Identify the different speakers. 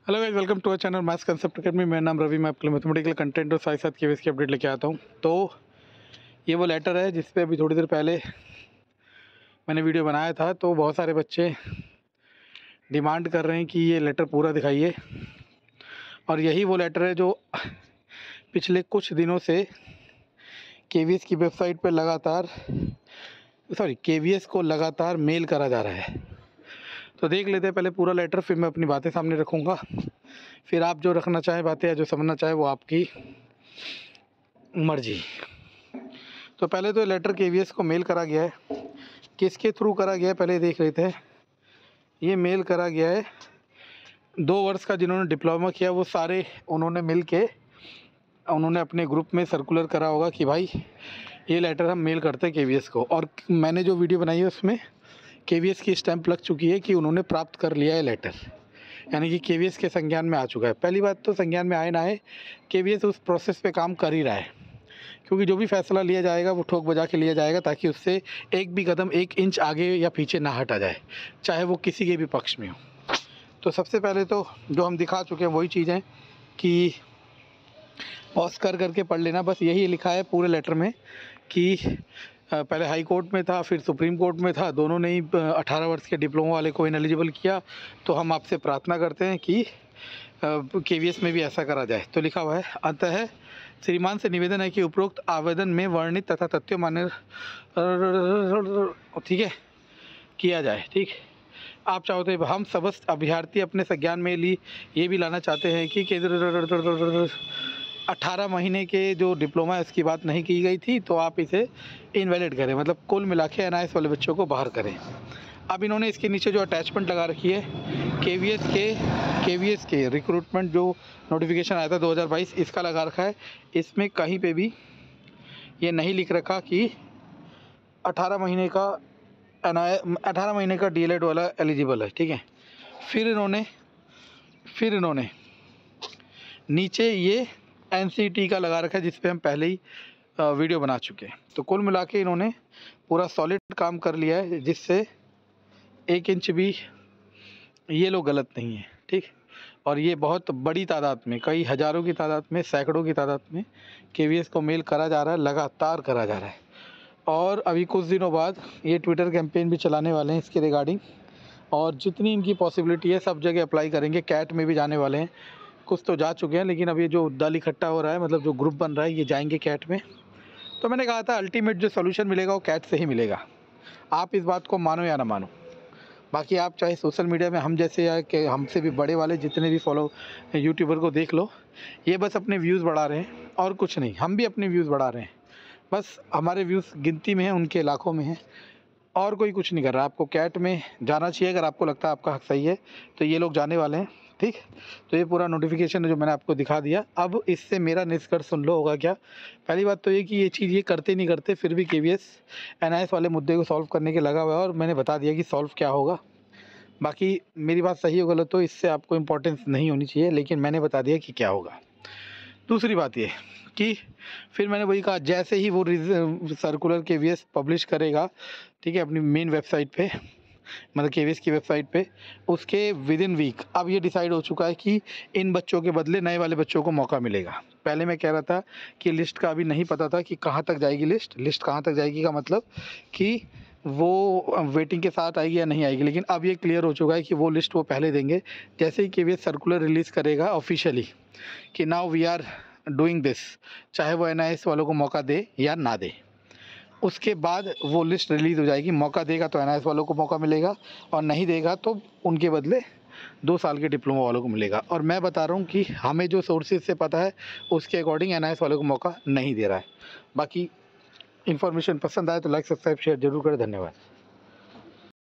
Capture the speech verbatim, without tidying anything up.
Speaker 1: Hello guys, welcome to our channel maths concept academy. मेरा नाम रवि, मैं आपके लिए मैथमेटिकल कंटेंट और साथ साथ केवीएस की अपडेट लेके आता हूँ। तो ये वो लेटर है जिस पे अभी थोड़ी देर पहले मैंने वीडियो बनाया था। तो बहुत सारे बच्चे डिमांड कर रहे हैं कि ये लेटर पूरा दिखाइए, और यही वो लेटर है जो पिछले कुछ दिनों से केवीएस की वेबसाइट पर लगातार सॉरी केवीएस को लगातार मेल करा जा रहा है। तो देख लेते हैं पहले पूरा लेटर, फिर मैं अपनी बातें सामने रखूँगा। फिर आप जो रखना चाहें बातें या जो समझना चाहे वो आपकी मर्जी। तो पहले तो लेटर केवीएस को मेल करा गया है। किसके थ्रू करा गया है पहले देख लेते हैं। ये मेल करा गया है दो वर्ष का जिन्होंने डिप्लोमा किया, वो सारे उन्होंने मिल के उन्होंने अपने ग्रुप में सर्कुलर करा होगा कि भाई ये लेटर हम मेल करते हैं केवीएस को। और मैंने जो वीडियो बनाई है उसमें केवीएस की स्टैंप लग चुकी है कि उन्होंने प्राप्त कर लिया है लेटर, यानी कि केवीएस के संज्ञान में आ चुका है। पहली बात तो संज्ञान में आए ना आए, केवीएस उस प्रोसेस पे काम कर ही रहा है, क्योंकि जो भी फैसला लिया जाएगा वो ठोक बजा के लिया जाएगा ताकि उससे एक भी कदम एक इंच आगे या पीछे ना हटा जाए, चाहे वो किसी के भी पक्ष में हो। तो सबसे पहले तो जो हम दिखा चुके हैं वही चीज़ है कि पॉज कर करके पढ़ लेना। बस यही लिखा है पूरे लेटर में कि पहले हाई कोर्ट में था, फिर सुप्रीम कोर्ट में था, दोनों ने ही अठारह वर्ष के डिप्लोमा वाले को इनएलिजिबल किया। तो हम आपसे प्रार्थना करते हैं कि केवीएस में भी ऐसा करा जाए। तो लिखा हुआ है, अतः श्रीमान से निवेदन है कि उपरोक्त आवेदन में वर्णित तथा तथ्यों मान्य ठीक है किया जाए। ठीक, आप चाहो तो हम समस्त अभ्यर्थी अपने संज्ञान में ली ये भी लाना चाहते हैं कि केंद्र अठारह महीने के जो डिप्लोमा है उसकी बात नहीं की गई थी, तो आप इसे इनवैलिड करें, मतलब कुल मिला के एनआईएस वाले बच्चों को बाहर करें। अब इन्होंने इसके नीचे जो अटैचमेंट लगा रखी है केवीएस के केवीएस के रिक्रूटमेंट जो नोटिफिकेशन आया था दो हज़ार बाईस, इसका लगा रखा है। इसमें कहीं पे भी ये नहीं लिख रखा कि अठारह महीने का एनआई अठारह महीने का डीएलएड वाला एलिजिबल है। ठीक है, फिर इन्होंने फिर इन्होंने नीचे ये एनसीटी का लगा रखा है जिस पे हम पहले ही वीडियो बना चुके हैं। तो कुल मिला के इन्होंने पूरा सॉलिड काम कर लिया है, जिससे एक इंच भी ये लोग गलत नहीं है। ठीक, और ये बहुत बड़ी तादाद में, कई हज़ारों की तादाद में, सैकड़ों की तादाद में केवीएस को मेल करा जा रहा है, लगातार करा जा रहा है। और अभी कुछ दिनों बाद ये ट्विटर कैंपेन भी चलाने वाले हैं इसके रिगार्डिंग, और जितनी इनकी पॉसिबिलिटी है सब जगह अप्लाई करेंगे। कैट में भी जाने वाले हैं, कुछ तो जा चुके हैं, लेकिन अब ये जो दल इकट्ठा हो रहा है, मतलब जो ग्रुप बन रहा है, ये जाएंगे कैट में। तो मैंने कहा था अल्टीमेट जो सोल्यूशन मिलेगा वो कैट से ही मिलेगा। आप इस बात को मानो या ना मानो, बाकी आप चाहे सोशल मीडिया में हम जैसे या कि हमसे भी बड़े वाले जितने भी फॉलो यूट्यूबर को देख लो, ये बस अपने व्यूज़ बढ़ा रहे हैं और कुछ नहीं। हम भी अपने व्यूज़ बढ़ा रहे हैं, बस हमारे व्यूज़ गिनती में हैं, उनके लाखों में हैं, और कोई कुछ नहीं कर रहा। आपको कैट में जाना चाहिए अगर आपको लगता है आपका हक सही है, तो ये लोग जाने वाले हैं। ठीक, तो ये पूरा नोटिफिकेशन है जो मैंने आपको दिखा दिया। अब इससे मेरा निष्कर्ष सुन लो होगा क्या। पहली बात तो ये कि ये चीज़ ये करते नहीं करते, फिर भी केवीएस एनआईएस वाले मुद्दे को सॉल्व करने के लगा हुआ है, और मैंने बता दिया कि सॉल्व क्या होगा। बाकी मेरी बात सही हो गलत हो इससे आपको इम्पोर्टेंस नहीं होनी चाहिए, लेकिन मैंने बता दिया कि क्या होगा। दूसरी बात ये कि फिर मैंने वही कहा, जैसे ही वो सर्कुलर केवीएस पब्लिश करेगा, ठीक है, अपनी मेन वेबसाइट पे, मतलब केवीएस की वेबसाइट पे, उसके विद इन वीक अब ये डिसाइड हो चुका है कि इन बच्चों के बदले नए वाले बच्चों को मौका मिलेगा। पहले मैं कह रहा था कि लिस्ट का अभी नहीं पता था कि कहाँ तक जाएगी लिस्ट लिस्ट कहाँ तक जाएगी का मतलब कि वो वेटिंग के साथ आएगी या नहीं आएगी, लेकिन अब ये क्लियर हो चुका है कि वो लिस्ट वो पहले देंगे। जैसे ही केवीएस सर्कुलर रिलीज़ करेगा ऑफिशियली कि now we are doing this, चाहे वो एनआईएस वालों को मौका दे या ना दे, उसके बाद वो लिस्ट रिलीज़ हो जाएगी। मौका देगा तो एनआईएस वालों को मौका मिलेगा, और नहीं देगा तो उनके बदले दो साल के डिप्लोमा वालों को मिलेगा। और मैं बता रहा हूँ कि हमें जो सोर्सेज से पता है उसके अकॉर्डिंग एनआईएस वालों को मौका नहीं दे रहा है। बाकी इन्फॉर्मेशन पसंद आए तो लाइक सब्सक्राइब शेयर जरूर करें। धन्यवाद।